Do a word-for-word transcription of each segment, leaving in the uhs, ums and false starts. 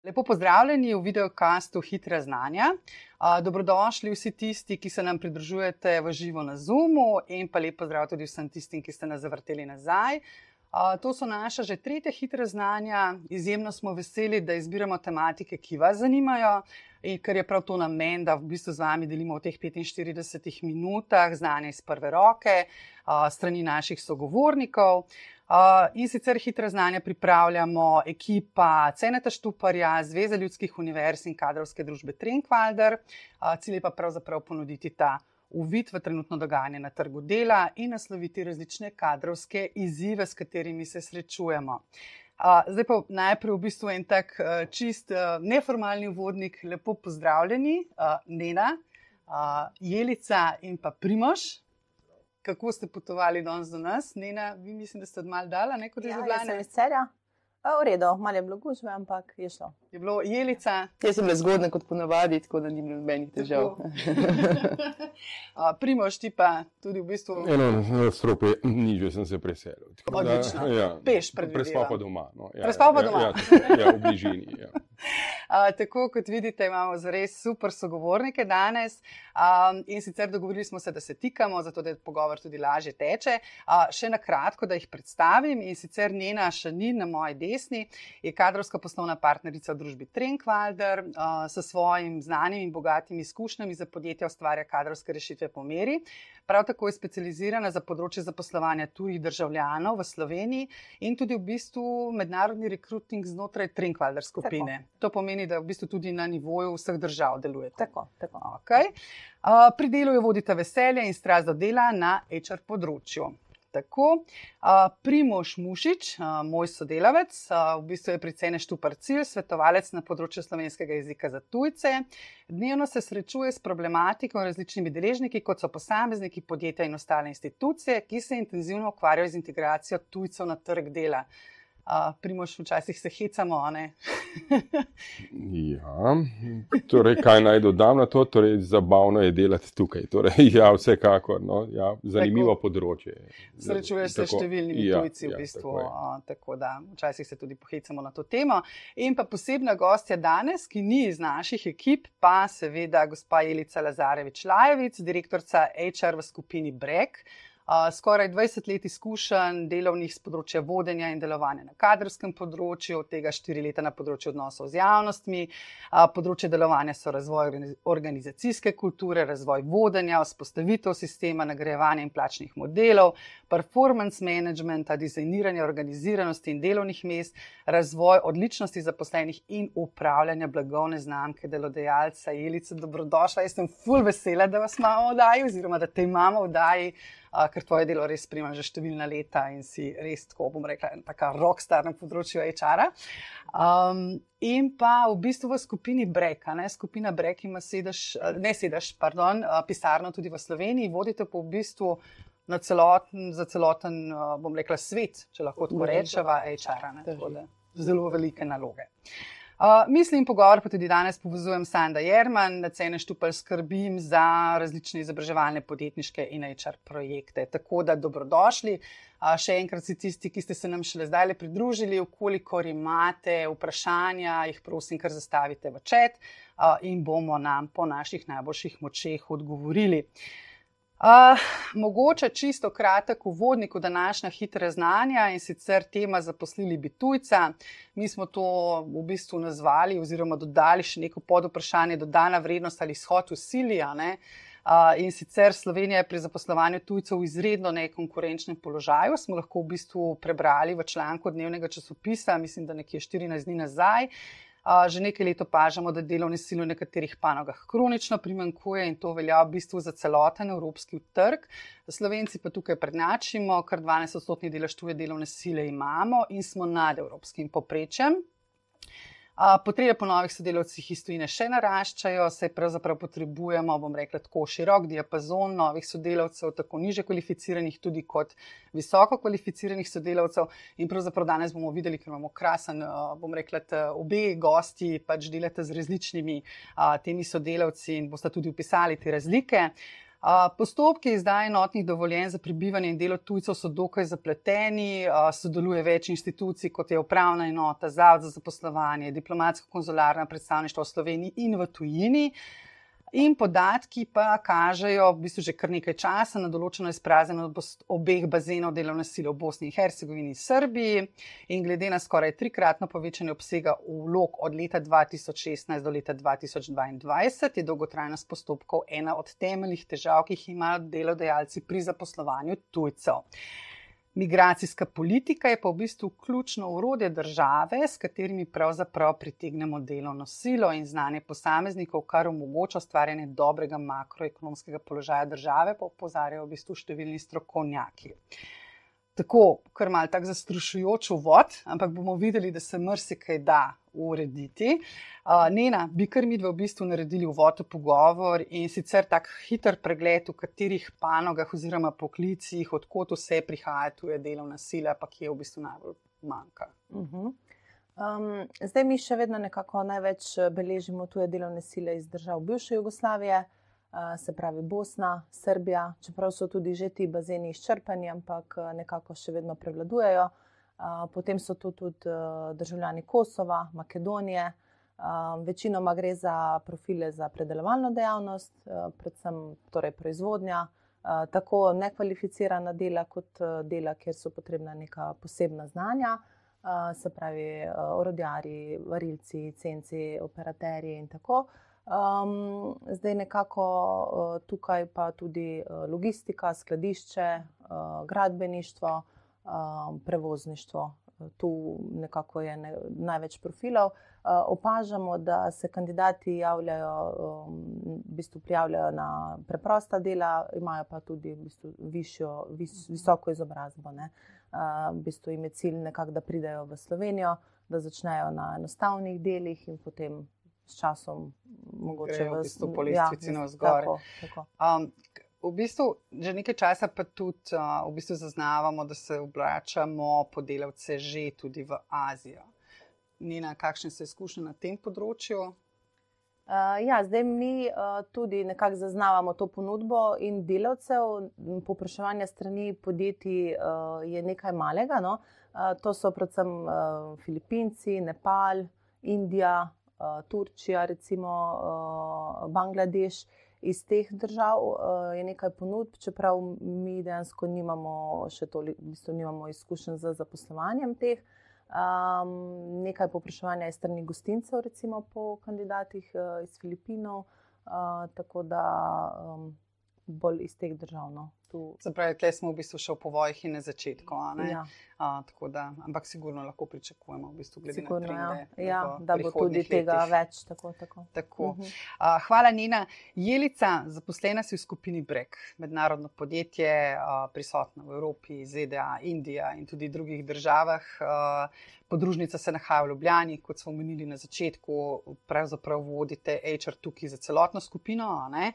Lepo pozdravljeni v videokastu Hitra znanja. Dobrodošli vsi tisti, ki se nam pridružujete v živo na Zoomu, in pa lep pozdrav tudi vsem tistim, ki ste nas zavrteli nazaj. To so naša že tretja Hitra znanja. Izjemno smo veseli, da izbiramo tematike, ki vas zanimajo, in ker je prav to namen, da v bistvu z vami delimo v teh petinštiridesetih minutah znanja iz prve roke, strani naših sogovornikov. Uh, in sicer Hitra znanja pripravljamo ekipa Ceneta Štuparja, Zveze ljudskih univerz in kadrovske družbe Trenkwalder. Uh, cilj je pa pravzaprav ponuditi ta uvid v trenutno dogajanje na trgu dela in nasloviti različne kadrovske izzive, s katerimi se srečujemo. Uh, zdaj pa najprej v bistvu en tak uh, čist uh, neformalni uvodnik. Lepo pozdravljeni, uh, Nena, uh, Jelica in pa Primož. Kako ste potovali danes do nas? Nena, vi mislim, da ste odmal dala, ne, kot iz Ljubljane? Ja, jaz sem iz Celja. V redu, malo je bilo gužve, ampak je šlo. Je bilo Jelica? Jaz sem bila zgodna kot ponavadi, tako da ni bilo nobenih težav. Primož, ti pa tudi v bistvu... Eno, strope, nižje sem se preselil. Odlično, ja, peš predvidevam. Prespal pa doma. No. Ja, Prespal pa doma? Ja, ja, ja, v bližini, ja. Uh, tako kot vidite, imamo zares super sogovornike danes, um, in sicer dogovorili smo se, da se tikamo, zato da pogovor tudi lažje teče. Uh, še na kratko, da jih predstavim, in sicer Nena Šanin na moji desni je kadrovska poslovna partnerica v družbi Trenkwalder, uh, s svojim znanjem in bogatimi izkušnjami za podjetja ustvarja kadrovske rešitve po meri. Prav tako je specializirana za področje zaposlovanja tujih državljanov v Sloveniji in tudi v bistvu mednarodni rekruting znotraj Trenkwalder skupine. Tako. To pomeni, da v bistvu tudi na nivoju vseh držav deluje. Tako, tako. Okay. Uh, pri delu jo vodita veselje in strast do dela na H R področju. Tako, uh, Primož Mušič, uh, moj sodelavec, uh, v bistvu je pri Cene Štupar cilj, svetovalec na področju slovenskega jezika za tujce. Dnevno se srečuje s problematiko in različnimi deležniki, kot so posamezniki, podjetja in ostale institucije, ki se intenzivno ukvarjajo z integracijo tujcev na trg dela. Uh, Primož, včasih se hecamo, a ne? Ja, torej, kaj naj dodam na to? Torej, zabavno je delati tukaj. Torej, ja, vsekakor, no, ja, zanimivo tako, področje. Srečuješ se s številnimi ja, tujci v bistvu, ja, tako, tako da včasih se tudi pohecamo na to temo. In pa posebna gostja danes, ki ni iz naših ekip, pa seveda gospa Jelica Lazarevič-Lajevic, direktorica H R v skupini Breg. Uh, skoraj dvajset let izkušenj delovnih s področja vodenja in delovanja na kadrovskem področju, od tega štiri leta na področju odnosov z javnostmi. Uh, področje delovanja so razvoj organizacijske kulture, razvoj vodenja, vzpostavitev sistema, nagrajevanja in plačnih modelov, performance managementa, dizajniranja organiziranosti in delovnih mest, razvoj odličnosti zaposlenih in upravljanja blagovne znamke delodajalca. Jelica, dobrodošla. Jaz sem ful vesela, da vas imamo v oddaji, oziroma da te imamo v oddaji. Uh, ker tvoje delo res spremljam že številna leta in si res, tako bom rekla, taka rockstar na področju H R-a. Um, in pa v bistvu v skupini Breg, ne, skupina Breg ima sedež, ne sedež, pardon, pisarno tudi v Sloveniji, vodite pa v bistvu na celoten, za celoten, bom rekla, svet, če lahko tako rečeva, H R-a, ne, tako da zelo velike naloge. Uh, mislim, pogovor pa tudi danes povezujem s Sanda Jerman, na Cene Štupar skrbim za različne izobraževalne, podjetniške in H R projekte. Tako da dobrodošli. Uh, še enkrat si tisti, ki ste se nam šele zdaj pridružili, vkolikor imate vprašanja, jih prosim, kar zastavite v chat uh, in bomo nam po naših najboljših močeh odgovorili. Uh, mogoče čisto kratek uvodnik v današnja Hitra znanja, in sicer tema zaposlili bi tujca. Mi smo to v bistvu nazvali oziroma dodali še neko podvprašanje, dodana vrednost ali izhod v sili, ne? Uh, in sicer Slovenija je pri zaposlovanju tujcev v izredno nekonkurenčnem položaju. Smo lahko v bistvu prebrali v članku dnevnega časopisa, mislim, da nekje štirinajst dni nazaj. Uh, že nekaj let opažamo, da delovne sile v nekaterih panogah kronično primanjkuje, in to velja v bistvu za celoten evropski trg. Slovenci pa tukaj prednjačimo, kar dvanajst odstotni delež tuje delovne sile imamo in smo nad evropskim povprečjem. Potrebe po novih sodelavcih iz tujine še naraščajo, saj pravzaprav potrebujemo, bom rekla, tako širok diapazon novih sodelavcev, tako nižje kvalificiranih tudi kot visoko kvalificiranih sodelavcev. In pravzaprav danes bomo videli, ker imamo krasen, bom rekla, obe gosti pač delate z različnimi a, temi sodelavci in boste tudi opisali te razlike. Postopki izdaje enotnih dovoljenj za prebivanje in delo tujcev so dokaj zapleteni, sodeluje več institucij, kot je upravna enota, Zavod za zaposlovanje, diplomatsko-konzularna predstavništva v Sloveniji in v tujini. In podatki pa kažejo v bistvu že kar nekaj časa na določeno izpraznjenost obeh bazenov delovne sile v Bosni in Hercegovini in Srbiji. In glede na skoraj trikratno povečanje obsega vlog od leta dva tisoč šestnajst do leta dva tisoč dvaindvajset je dolgotrajnost postopkov ena od temeljnih težav, ki jih imajo delodajalci pri zaposlovanju tujcev. Migracijska politika je pa v bistvu ključno orodje države, s katerimi pravzaprav pritegnemo delovno silo in znanje posameznikov, kar omogoča ustvarjanje dobrega makroekonomskega položaja države, pa opozarjajo v bistvu številni strokovnjaki. Tako, kar malo tak zastrašujoč uvod, ampak bomo videli, da se marsikaj da urediti. Uh, Nena, bi kar midva v bistvu naredili uvod v pogovor in sicer tak hiter pregled, v katerih panogah oziroma poklicih, odkot vse prihaja tuje delovna sila, pa kje v bistvu najbolj manjka. Uh-huh. Um, zdaj mi še vedno nekako največ beležimo tuje delovne sile iz držav bivše Jugoslavije, uh, se pravi Bosna, Srbija, čeprav so tudi že ti bazeni izčrpani, ampak nekako še vedno prevladujejo. Uh, potem so tu tudi uh, državljani Kosova, Makedonije. Uh, večinoma gre za profile za predelovalno dejavnost, uh, predvsem torej proizvodnja, uh, tako nekvalificirana dela kot uh, dela, kjer so potrebna neka posebna znanja, uh, se pravi uh, orodjarji, varilci, cenci, operaterji in tako. Um, zdaj nekako uh, tukaj pa tudi uh, logistika, skladišče, uh, gradbeništvo, prevozništvo. Tu nekako je ne, največ profilov. Opažamo, da se kandidati javljajo, v bistvu prijavljajo na preprosta dela, imajo pa tudi v bistvu višjo, vis, visoko izobrazbo. Ne. V bistvu im je cilj nekako, da pridejo v Slovenijo, da začnejo na enostavnih delih in potem s časom mogoče v bistvu po lestvici navzgor. Um, V bistvu že nekaj časa pa tudi uh, v bistvu zaznavamo, da se obračamo po delavce že tudi v Azijo. Nina, kakšne so izkušnje na tem področju? Uh, ja, zdaj mi uh, tudi nekako zaznavamo to ponudbo in delavcev. Povpraševanje strani podjetij uh, je nekaj malega. No? Uh, to so predvsem uh, Filipinci, Nepal, Indija, uh, Turčija, recimo uh, Bangladeš. Iz teh držav uh, je nekaj ponudb, čeprav mi dejansko nimamo še toliko, v bistvu nimamo izkušenj z zaposlovanjem teh. Um, nekaj povpraševanja je strani gostincev, recimo po kandidatih uh, iz Filipinov, uh, tako da um, bolj iz teh držav. No. Zapravi, tle smo v bistvu še v povojih in na začetku, a ne? Ja. A, tako da, ampak sigurno lahko pričakujemo v bistvu glede sigurno, na trende. Ja, ja, da bo tudi tega letih. Več. Tako, tako. Tako. Uh-huh. A, hvala, Nina. Jelica, zaposlena si v skupini Breg, mednarodno podjetje, a, prisotno v Evropi, Z D A, Indija in tudi drugih državah. A, podružnica se nahaja v Ljubljani, kot smo omenili na začetku, pravzaprav vodite H R tukaj za celotno skupino, a ne?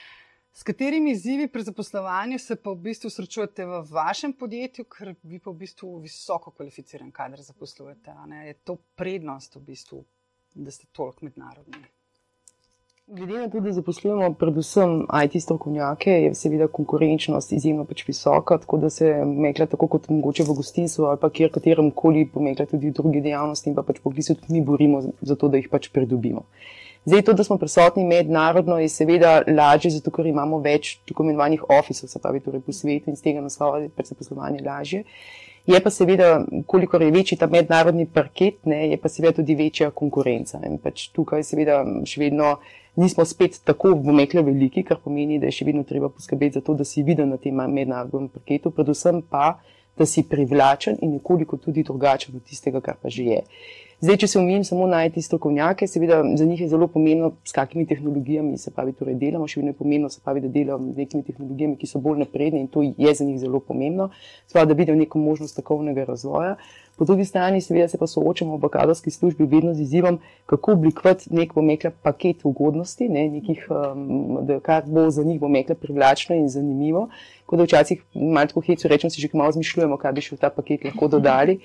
S katerimi izzivi pri zaposlovanju se pa v bistvu srečujete v vašem podjetju, ker vi pa v bistvu visoko kvalificiran kader zaposlujete, a ne? Je to prednost v bistvu, da ste toliko mednarodni? Glede na to, da zaposlujemo predvsem I T strokovnjake, je seveda konkurenčnost izjemno pač visoka, tako da se mekla tako kot mogoče v gostinstvu ali pa kjer katerem koli pomekla tudi v drugi dejavnosti in pa pač poklicu tudi mi borimo za to, da jih pač pridobimo. Zdaj, to, da smo prisotni mednarodno, je seveda lažje, zato ker imamo več tako imenovanih ofisov, se pravi torej po svetu in z tega naslova je pač zaposlovanje lažje. Je pa seveda, kolikor je večji ta mednarodni parket, ne, je pa seveda tudi večja konkurenca. In pač tukaj seveda še vedno nismo spet tako, bom rekla, veliki, kar pomeni, da je še vedno treba poskrbeti za to, da si viden na tem mednarodnem parketu, predvsem pa, da si privlačen in nekoliko tudi drugačen od tistega, kar pa že je. Zdaj, če se omejim samo na I T strokovnjake, seveda za njih je zelo pomembno, s kakimi tehnologijami se pravi torej delamo, še vedno je pomembno, se pravi, da delamo z nekimi tehnologijami, ki so bolj napredne in to je za njih zelo pomembno, spravi, da vidijo neko možnost strokovnega razvoja. Po drugi strani seveda se pa soočamo v kadrovski službi vedno z izzivom, kako oblikovati nek, bom rekla, paket ugodnosti, ne, nekih, um, da kar bo za njih, bom rekla, privlačno in zanimivo. Tako da včasih malo tako hecu rečem, si že malo zmišljujemo, kaj bi še v ta paket lahko dodali.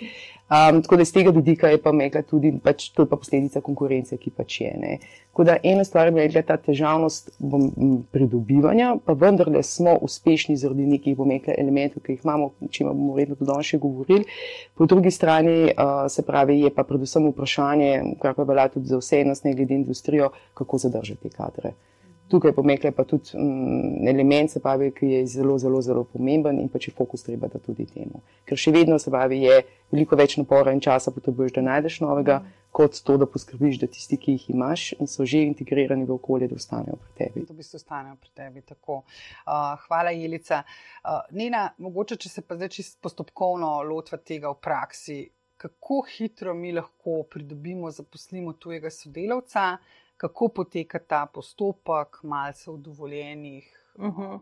Um, tako da iz tega vidika je pa mekla tudi, pač, to je pa posledica konkurence, ki pač je. Ne. Tako da ena stvar je mekla ta težavnost bom, pridobivanja, pa vendarle smo uspešni zaradi nekih bom mekla elementov, ki jih imamo, o čemer bomo verjetno tudi danes še govorili. Po drugi strani uh, se pravi, je pa predvsem vprašanje, kar pa velja tudi za vse nas, ne glede industrijo, kako zadržati te kadre. Tukaj pomekle pa tudi um, element, se pravi, ki je zelo, zelo, zelo pomemben in pa če fokus treba da tudi temu. Ker še vedno se pravi, je veliko več napora in časa potrebuješ, da najdeš novega, mm. kot to, da poskrbiš, da tisti, ki jih imaš in so že integrirani v okolje, da ostanejo pri tebi. Da v bistvu ostanejo pri tebi, tako. Uh, hvala, Jelica. Uh, Nena, mogoče, če se pa zdaj čisto postopkovno lotva tega v praksi, kako hitro mi lahko pridobimo, zaposlimo tujega sodelavca, kako poteka ta postopek, malce v dovoljenih? Uh-huh.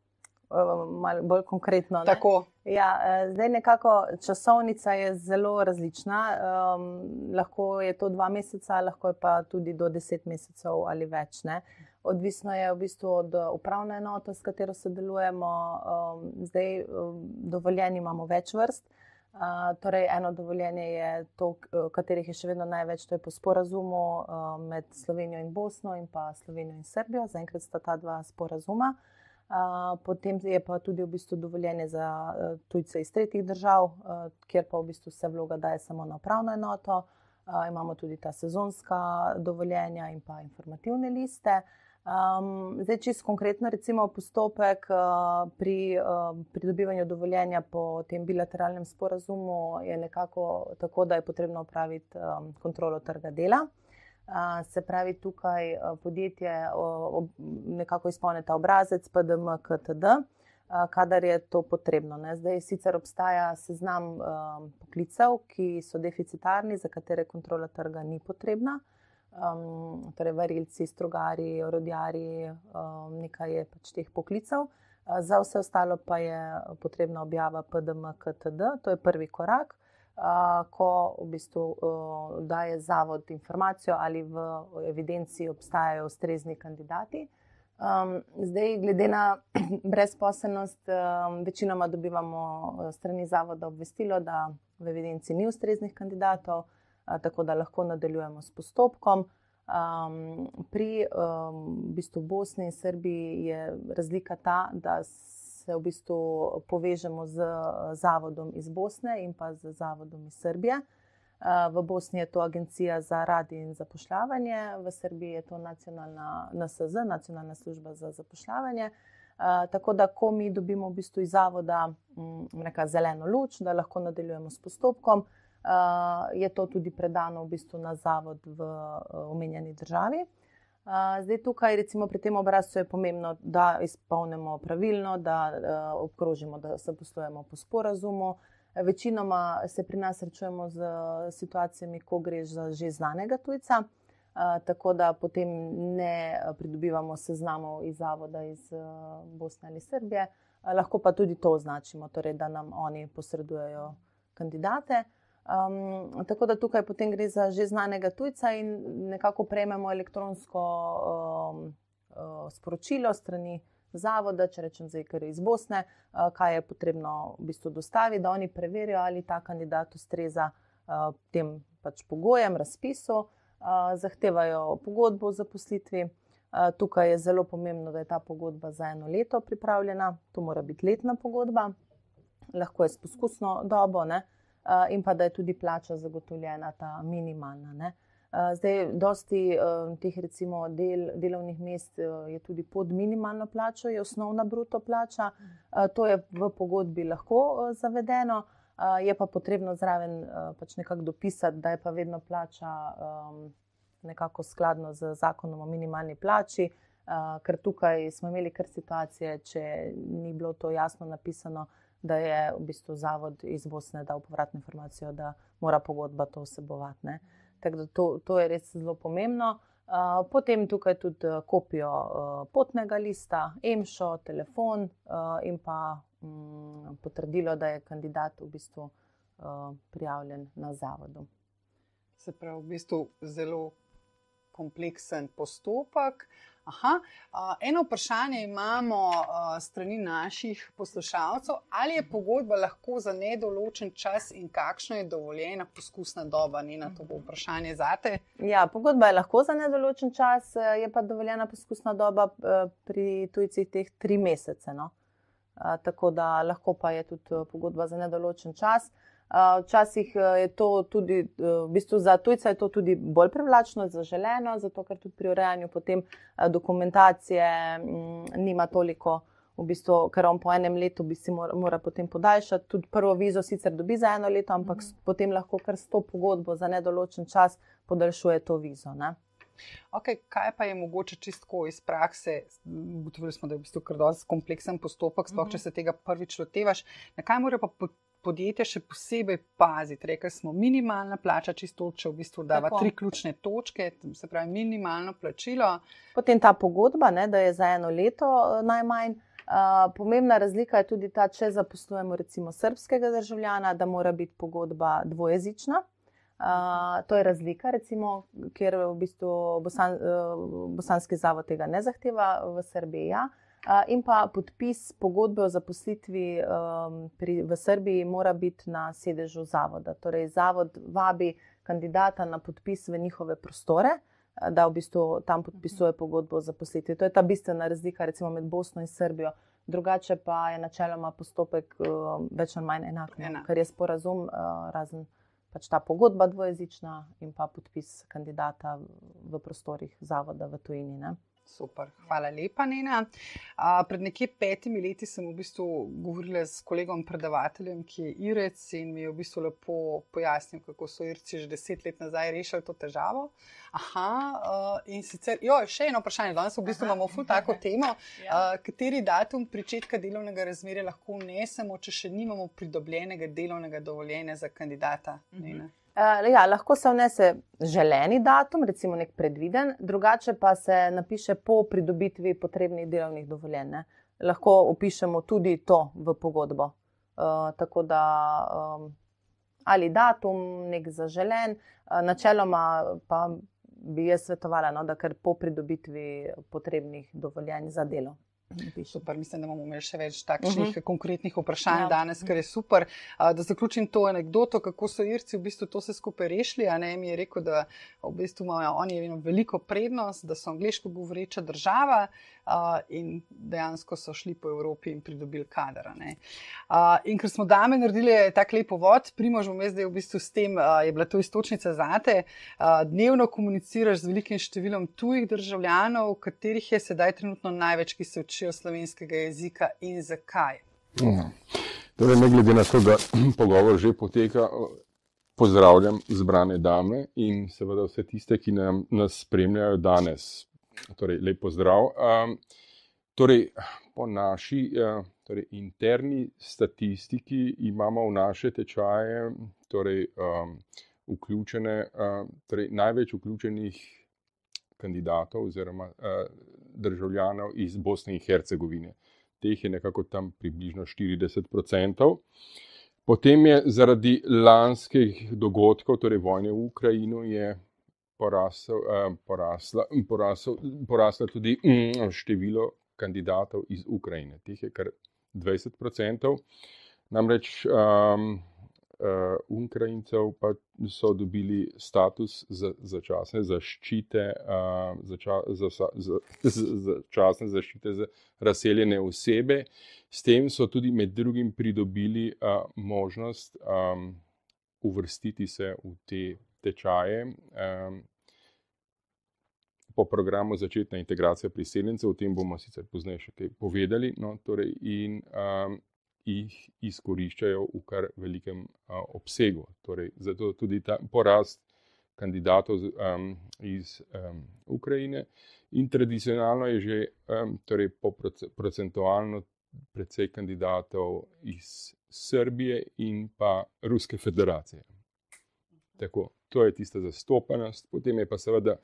Malo bolj konkretno. Tako. Ja, zdaj nekako časovnica je zelo različna. Um, lahko je to dva meseca, lahko je pa tudi do deset mesecev ali več. Ne? Odvisno je v bistvu od upravne enote, s katero sodelujemo. Um, zdaj um, dovoljenj imamo več vrst. Uh, torej eno dovoljenje je to, katerih je še vedno največ, to je po sporazumu uh, med Slovenijo in Bosno in pa Slovenijo in Srbijo. Zaenkrat sta ta dva sporazuma. Uh, potem je pa tudi v bistvu dovoljenje za uh, tujce iz tretjih držav, uh, kjer pa v bistvu se vloga daje samo na upravno enoto. Uh, imamo tudi ta sezonska dovoljenja in pa informativne liste. Um, zdaj, čisto konkretno, recimo postopek uh, pri uh, pridobivanju dovoljenja po tem bilateralnem sporazumu je nekako tako, da je potrebno opraviti um, kontrolo trga dela. Uh, se pravi, tukaj uh, podjetje uh, nekako izpolni ta obrazec P D M K T D, uh, kadar je to potrebno. Ne. Zdaj sicer obstaja seznam uh, poklicev, ki so deficitarni, za katere kontrola trga ni potrebna. Um, torej varilci, strogari, orodjarji, um, nekaj je pač teh poklicev. Uh, za vse ostalo pa je potrebna objava P D M K T D, to je prvi korak, uh, ko v bistvu uh, daje zavod informacijo, ali v evidenci obstajajo ustrezni kandidati. Um, zdaj, glede na brezposelnost, um, večinoma dobivamo strani zavoda obvestilo, da v evidenci ni ustreznih kandidatov, tako da lahko nadaljujemo s postopkom. Um, pri um, v bistvu Bosni in Srbiji je razlika ta, da se v bistvu povežemo z zavodom iz Bosne in pa z zavodom iz Srbije. Uh, v Bosni je to Agencija za rad in zapošljavanje, v Srbiji je to nacionalna N S Z, Nacionalna služba za zapošljavanje. Uh, tako da, ko mi dobimo v bistvu iz zavoda m, neka zeleno luč, da lahko nadaljujemo s postopkom, Uh, je to tudi predano v bistvu na zavod v uh, omenjeni državi. Uh, zdaj tukaj recimo pri tem obrazcu je pomembno, da izpolnimo pravilno, da uh, obkrožimo, da se poslujemo po sporazumu. Večinoma se pri nas srečujemo z situacijami, ko gre za že znanega tujca, uh, tako da potem ne pridobivamo seznamov iz zavoda iz uh, Bosne ali Srbije. Uh, lahko pa tudi to označimo, torej da nam oni posredujejo kandidate. Um, tako da tukaj potem gre za že znanega tujca in nekako prejmemo elektronsko um, uh, sporočilo strani zavoda, če rečem zdaj, ker je iz Bosne, uh, kaj je potrebno v bistvu dostaviti, da oni preverijo, ali ta kandidat ustreza uh, tem pač pogojem, razpisu, uh, zahtevajo pogodbo o zaposlitvi. Uh, tukaj je zelo pomembno, da je ta pogodba za eno leto pripravljena, to mora biti letna pogodba, lahko je s poskusno dobo, ne? Uh, in pa da je tudi plača zagotovljena, ta minimalna. Ne? Uh, zdaj, dosti uh, teh recimo del, delovnih mest uh, je tudi pod minimalno plačo, je osnovna bruto plača. Uh, to je v pogodbi lahko uh, zavedeno, uh, je pa potrebno zraven uh, pač nekako dopisati, da je pa vedno plača um, nekako skladno z zakonom o minimalni plači, uh, ker tukaj smo imeli kar situacije, če ni bilo to jasno napisano, da je v bistvu zavod iz Bosne dal povratno informacijo, da mora pogodba to vsebovati. Ne. Tako da to, to je res zelo pomembno. Uh, potem tukaj tudi kopijo uh, potnega lista, EMŠO, telefon uh, in pa um, potrdilo, da je kandidat v bistvu uh, prijavljen na zavodu. Se pravi, v bistvu zelo kompleksen postopek, Aha, uh, eno vprašanje imamo uh, strani naših poslušalcev. Ali je pogodba lahko za nedoločen čas in kakšno je dovoljena poskusna doba? Nina, to bo vprašanje zate. Ja, pogodba je lahko za nedoločen čas, je pa dovoljena poskusna doba pri tujcih teh tri mesece. No? Uh, tako da lahko pa je tudi pogodba za nedoločen čas. Včasih je to tudi, v bistvu za tujca je to tudi bolj privlačno, zaželeno, zato ker tudi pri urejanju potem dokumentacije m, nima toliko, v bistvu, ker on po enem letu bi si mora, mora potem podaljšati. Tudi prvo vizo sicer dobi za eno leto, ampak mm. potem lahko kar s to pogodbo za nedoločen čas podaljšuje to vizo. Ne? Okay, kaj pa je mogoče čistko iz prakse? Ugotovili smo, da je v bistvu kar dosti kompleksen postopek, sploh če se tega prvič lotevaš. Na kaj mora pa podjetje še posebej paziti? Rekli smo, minimalna plača, čisto če v bistvu dava Tako. tri ključne točke, se pravi minimalno plačilo. Potem ta pogodba, ne, da je za eno leto najmanj. Uh, pomembna razlika je tudi ta, če zaposlujemo recimo srbskega državljana, da mora biti pogodba dvojezična. Uh, to je razlika, recimo, kjer v bistvu Bosan, uh, Bosanski zavod tega ne zahteva, v Srbiji ja. Uh, in pa podpis pogodbe o zaposlitvi um, pri, v Srbiji mora biti na sedežu zavoda. Torej, zavod vabi kandidata na podpis v njihove prostore, da v bistvu tam podpisuje pogodbo o zaposlitvi. To je ta bistvena razlika recimo med Bosno in Srbijo. Drugače pa je načeloma postopek uh, več ali manj enak, Enak. ker je sporazum uh, razen pač ta pogodba dvojezična in pa podpis kandidata v prostorih zavoda v tujini. Ne? Super, hvala lepa, Nina. Uh, pred nekje petimi leti sem v bistvu govorila s kolegom predavateljem, ki je Irec in mi je v bistvu lepo pojasnil, kako so Irci že deset let nazaj rešili to težavo. Aha, uh, in sicer, jo, še eno vprašanje, danes v bistvu imamo ful tako temo, uh, kateri datum pričetka delovnega razmerja lahko vnesemo, če še nimamo pridobljenega delovnega dovoljenja za kandidata, Nina? Uh, ja, lahko se vnese želeni datum, recimo nek predviden, drugače pa se napiše po pridobitvi potrebnih delovnih dovoljenj. Ne? Lahko opišemo tudi to v pogodbo. Uh, tako da um, ali datum, nek zaželen, uh, načeloma pa bi jaz svetovala, no, da kar po pridobitvi potrebnih dovoljenj za delo. Super, mislim, da bomo imeli še več takšnih uh-huh. konkretnih vprašanj ja. danes, ker je super. Da zaključim to anekdoto, kako so Irci v bistvu to se skupaj rešili. A ne, mi je rekel, da v bistvu imajo oni veliko prednost, da so angleško govoreča država uh, in dejansko so šli po Evropi in pridobili kader. Uh, in ker smo dame naredili tak lep uvod, Primož, bom jaz zdaj v bistvu s tem, uh, je bila to istočnica zate. Uh, dnevno komuniciraš z velikim številom tujih državljanov, katerih je sedaj trenutno največ, ki se učijo slovenskega jezika in zakaj? Ja. Torej, ne glede na to, da pogovor že poteka, pozdravljam zbrane dame in seveda vse tiste, ki nam, nas spremljajo danes. Torej, lep pozdrav. Um, torej, po naši uh, torej, interni statistiki imamo v naše tečaje torej, um, vključene, uh, torej, največ vključenih kandidatov oziroma uh, državljanov iz Bosne in Hercegovine. Teh je nekako tam približno štirideset procentov. Potem je zaradi lanskih dogodkov, torej vojne v Ukrajino, je porasel, uh, porasla, porasel, porasla tudi um, število kandidatov iz Ukrajine. Teh je kar dvajset procentov. Namreč um, Uh, Ukrajincev pa so dobili status za začasne zaščite, uh, zača, za, za, za, začasne zaščite za razseljene osebe. S tem so tudi med drugim pridobili uh, možnost um, uvrstiti se v te tečaje um, po programu začetna integracija priseljencev. O tem bomo sicer pozneje še kaj povedali. No, torej in, um, jih izkoriščajo v kar velikem uh, obsegu. Torej, zato tudi ta porast kandidatov um, iz um, Ukrajine. In tradicionalno je že um, torej po procentualno precej kandidatov iz Srbije in pa Ruske federacije. Tako, to je tista zastopanost. Potem je pa seveda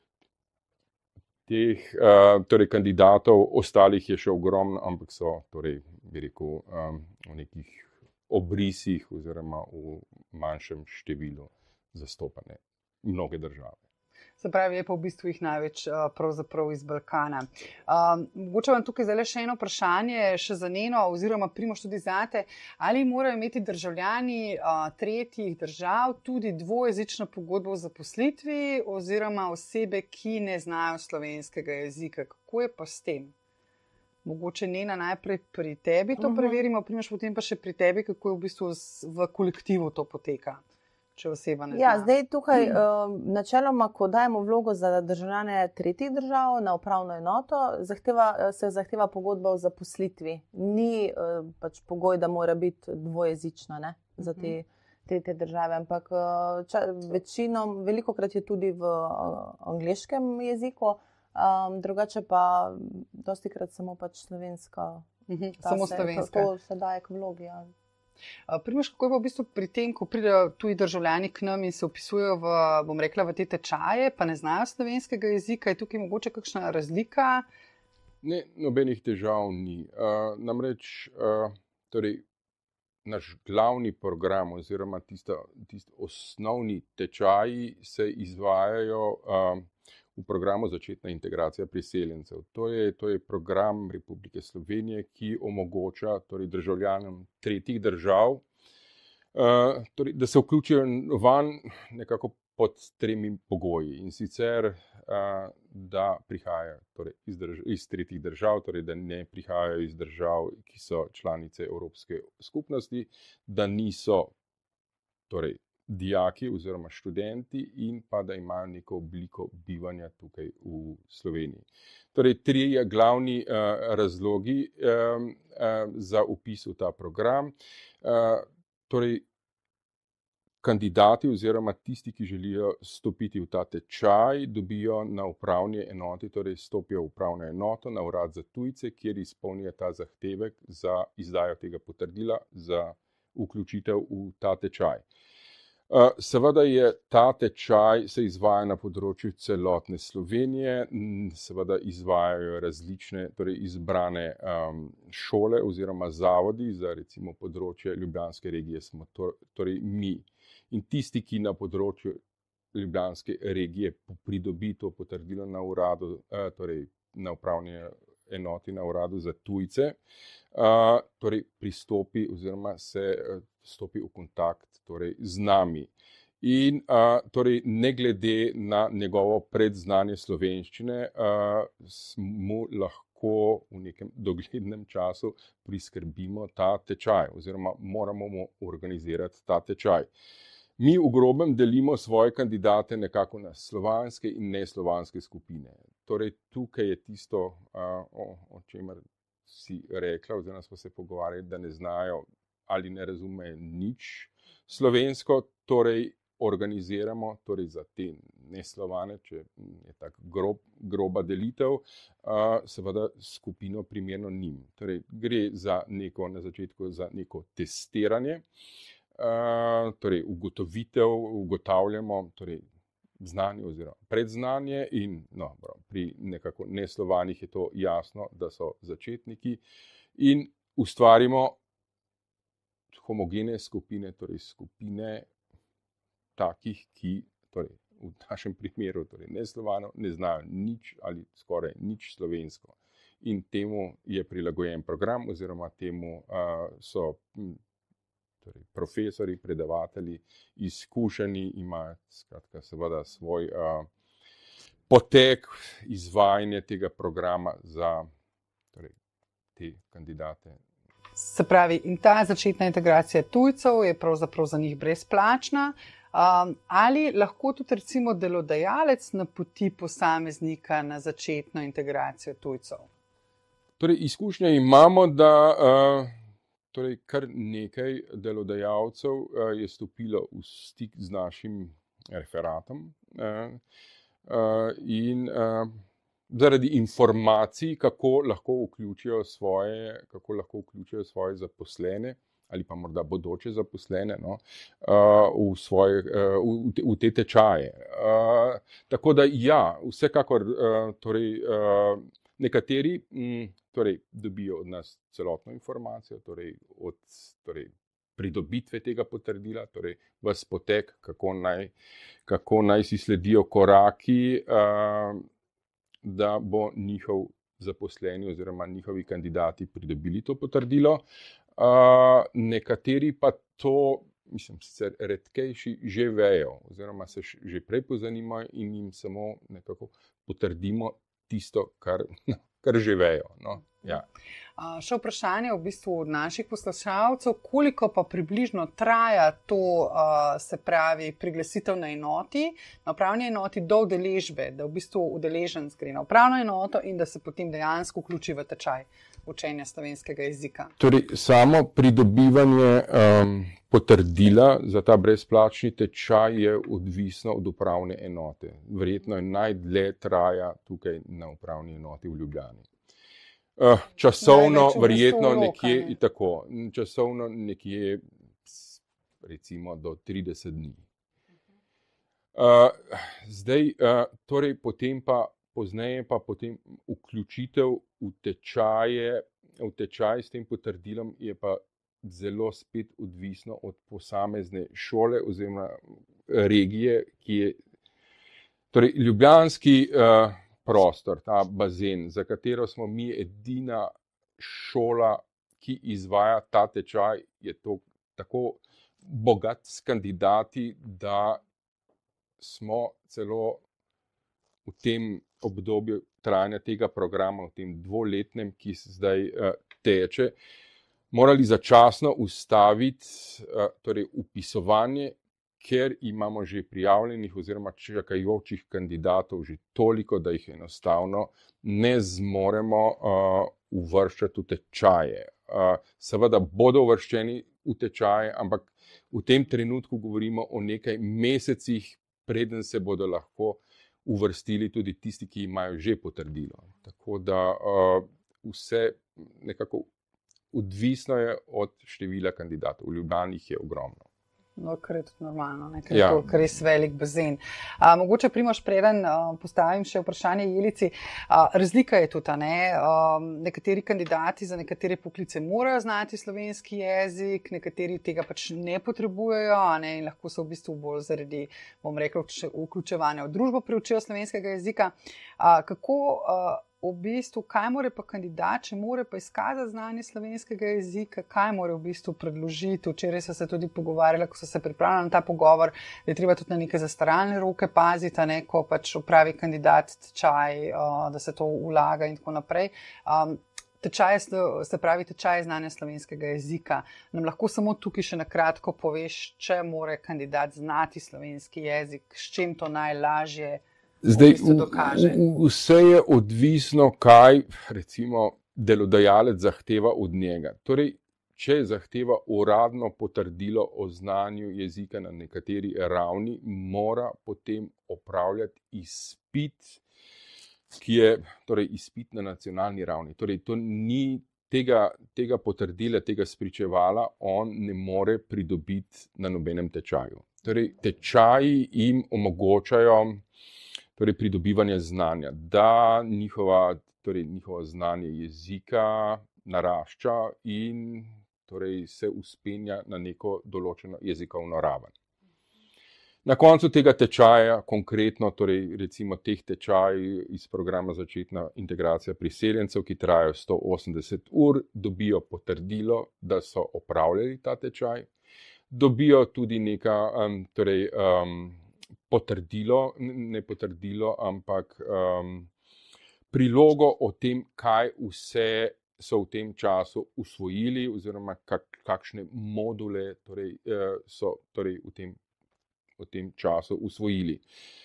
teh uh, torej kandidatov, ostalih je še ogromno, ampak so torej, bi rekel, um, v nekih obrisih oziroma v manjšem številu zastopane mnoge države. Se pravi, je pa v bistvu jih največ pravzaprav iz Balkana. Um, mogoče vam tukaj zdaj še eno vprašanje, še za Neno, oziroma Primož tudi zate. Ali morajo imeti državljani uh, tretjih držav tudi dvojezično pogodbo o zaposlitvi oziroma osebe, ki ne znajo slovenskega jezika? Kako je pa s tem? Mogoče Nena najprej pri tebi to preverimo, Primož potem pa še pri tebi, kako je v bistvu v kolektivu to poteka. Če oseba ne zna. Ja, zdaj tukaj uh, načeloma, ko dajemo vlogo za državljane tretjih držav na upravno enoto, zahteva, se zahteva pogodba o zaposlitvi. Ni uh, pač pogoj, da mora biti dvojezična, ne, za te tretje države, ampak uh, ča, večino, velikokrat je tudi v uh, angleškem jeziku, um, drugače pa dostikrat samo pač slovenska. Mhm, samo se, slovenska. To, to se daje k vlogi, ja. Primož, kako je pa v bistvu pri tem, ko pridejo tuji državljani k nam in se vpisujejo v, bom rekla, v te tečaje, pa ne znajo slovenskega jezika, je tukaj mogoče kakšna razlika? Ne, nobenih težav ni. Uh, namreč, uh, torej, naš glavni program oziroma tisto, tisto osnovni tečaji se izvajajo uh, v programu Začetna integracija priseljencev. To je, to je program Republike Slovenije, ki omogoča torej, državljanom tretjih držav, uh, torej, da se vključijo van nekako pod tremi pogoji. In sicer, uh, da prihajajo torej, iz, drž iz tretjih držav, torej, da ne prihajajo iz držav, ki so članice Evropske skupnosti, da niso torej, dijaki oziroma študenti in pa da imajo neko obliko bivanja tukaj v Sloveniji. Torej, trije glavni uh, razlogi um, uh, za vpis v ta program. Uh, torej, kandidati oziroma tisti, ki želijo stopiti v ta tečaj, dobijo na upravni enoti, torej stopijo v upravno enoto, na urad za tujce, kjer izpolnijo ta zahtevek za izdajo tega potrdila za vključitev v ta tečaj. Seveda je ta tečaj se izvaja na področju celotne Slovenije, seveda izvajajo različne, torej izbrane um, šole oziroma zavodi za recimo področje Ljubljanske regije smo to, torej mi. In tisti, ki na področju Ljubljanske regije pridobi to potrdilo na uradu, eh, torej na upravni enoti na uradu za tujce, uh, torej pristopi oziroma se uh, stopi v kontakt torej, z nami. In uh, torej, ne glede na njegovo predznanje slovenščine, uh, mu lahko v nekem doglednem času priskrbimo ta tečaj oziroma moramo mu organizirati ta tečaj. Mi v grobem delimo svoje kandidate nekako na slovanske in neslovanske skupine. Torej, tukaj je tisto, uh, o, o čemer si rekla, oziroma smo se pogovarjali, da ne znajo ali ne razumejo nič slovensko, torej organiziramo torej za te neslovane, če je tak grob, groba delitev, uh, seveda skupino primerno njim. Torej, gre za neko, na začetku za neko testiranje, Uh, torej ugotovitev, ugotavljamo torej znanje oziroma predznanje in no, pri nekako neslovanih je to jasno, da so začetniki in ustvarimo homogene skupine, torej skupine takih, ki torej, v našem primeru torej neslovanov ne znajo nič ali skoraj nič slovensko. In temu je prilagojen program oziroma temu uh, so hm, torej profesori, predavatelji, izkušeni, imajo skratka seveda svoj uh, potek izvajanja tega programa za torej, te kandidate. Se pravi, in ta začetna integracija tujcev je pravzaprav za njih brezplačna. Um, ali lahko tudi recimo delodajalec napoti posameznika na začetno integracijo tujcev? Torej, izkušnje imamo, da uh, Torej, kar nekaj delodajalcev uh, je stopilo v stik z našim referatom uh, uh, in uh, zaradi informacij, kako lahko vključijo svoje, kako lahko vključijo svoje zaposlene ali pa morda bodoče zaposlene no, uh, v, svoje, uh, v, te, v te tečaje. Uh, tako da ja, vsekakor uh, torej, uh, nekateri m, torej, dobijo od nas celotno informacijo, torej od torej, pridobitve tega potrdila, torej ves potek, kako naj, kako naj si sledijo koraki, uh, da bo njihov zaposleni oziroma njihovi kandidati pridobili to potrdilo. Uh, nekateri pa to, mislim, sicer redkejši, že vejo oziroma se že prej pozanimajo in jim samo nekako potrdimo tisto, kar, kar že vejo. No? Ja. Uh, še vprašanje v bistvu od naših poslušalcev, koliko pa približno traja to, uh, se pravi, priglasitev na enoti, na upravni enoti do udeležbe, da v bistvu udeleženec gre na upravno enoto in da se potem dejansko vključi v tečaj učenja slovenskega jezika. Torej, samo pridobivanje um, potrdila za ta brezplačni tečaj je odvisno od upravne enote. Verjetno je najdlje traja tukaj na upravni enoti v Ljubljani. Uh, časovno, verjetno nekje ne. Tako, časovno nekje recimo do trideset dni. Uh, zdaj, uh, torej potem pa, pozneje pa potem vključitev v tečaje, v tečaj s tem potrdilom je pa zelo spet odvisno od posamezne šole oziroma regije, ki je, torej ljubljanski uh, prostor, ta bazen, za katero smo mi edina šola, ki izvaja ta tečaj, je to tako bogat s kandidati, da smo celo v tem obdobju trajanja tega programa, v tem dvoletnem, ki se zdaj uh, teče, morali začasno ustaviti uh, torej upisovanje, ker imamo že prijavljenih oziroma čakajočih kandidatov že toliko, da jih enostavno ne zmoremo uh, uvrščati v tečaje. Uh, seveda bodo uvrščeni v tečaje, ampak v tem trenutku govorimo o nekaj mesecih, preden se bodo lahko uvrstili tudi tisti, ki imajo že potrdilo. Tako da uh, vse nekako odvisno je od števila kandidatov. V Ljubljani jih je ogromno. No, kar je tudi normalno, ne? Ker je ja. To res velik bazen. A, mogoče, Primož, preden a, postavim še vprašanje Jelici, a, razlika je tudi, ne? A, nekateri kandidati za nekatere poklice morajo znati slovenski jezik, nekateri tega pač ne potrebujejo, a ne? In lahko se v bistvu bolj zaradi, bom rekel, vključevanja v družbo priučijo slovenskega jezika. A, kako a, v bistvu, kaj mora pa kandidat, če mora pa izkazati znanje slovenskega jezika, kaj mora v bistvu predložiti? Včeraj so se tudi pogovarjali, ko so se pripravljali na ta pogovor, da je treba tudi na neke zastaralne roke paziti, ne, ko pač upravi kandidat tečaj, da se to vlaga in tako naprej. Um, tečaj, se pravi tečaj znanja slovenskega jezika. Nam lahko samo tukaj še na kratko poveš, če mora kandidat znati slovenski jezik, s čim to najlažje Zdaj, vse je odvisno, kaj recimo delodajalec zahteva od njega. Torej, če zahteva uradno potrdilo o znanju jezika na nekateri ravni, mora potem opravljati izpit, ki je torej izpit na nacionalni ravni. Torej, to ni tega, tega potrdila, tega spričevala, on ne more pridobiti na nobenem tečaju. Torej, tečaji jim omogočajo torej pridobivanje znanja, da njihova, torej njihovo znanje jezika narašča in torej se uspenja na neko določeno jezikovno raven. Na koncu tega tečaja, konkretno torej recimo teh tečaj iz programa Začetna integracija priseljencev, ki trajajo sto osemdeset ur, dobijo potrdilo, da so opravljali ta tečaj, dobijo tudi neka um, torej, um, potrdilo, ne potrdilo, ampak um, prilogo o tem, kaj vse so v tem času usvojili oziroma kak, kakšne module torej, so torej v, tem, v tem času usvojili.